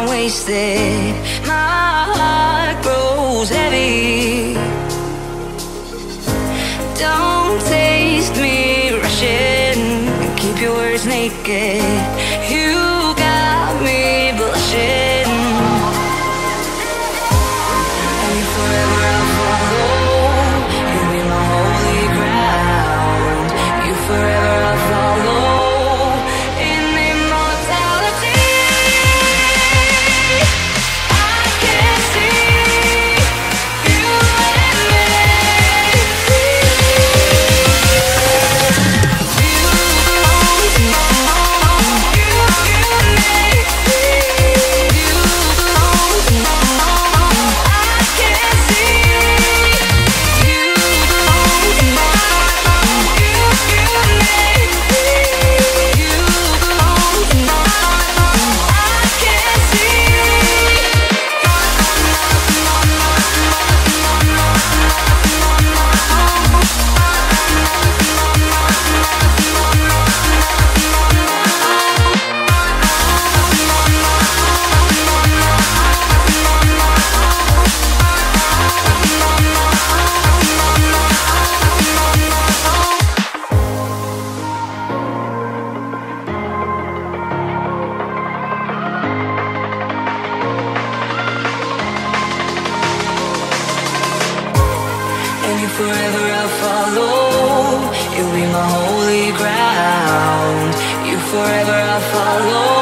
time wasted. My heart grows heavy. Don't taste me rushing. Keep your words naked. You got me blushing. And if forever I'll follow, you'll be my holy ground. You forever I'll follow. Forever I'll follow. You'll be my holy ground. You forever I'll follow.